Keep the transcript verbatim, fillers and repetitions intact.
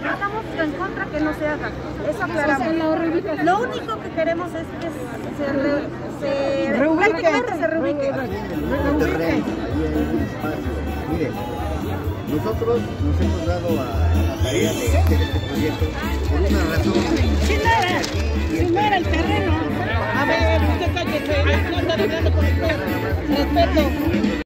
estamos en contra que no se haga. Eso aclaramos. Lo único que queremos es que se, re, se reubique. Se reubique. Reubique. Mire, nosotros nos hemos dado a la tarea de hacer este proyecto por una razón. Si no era, si no era el terreno. A ver, usted cállese, yo ando hablando con usted. Respeto.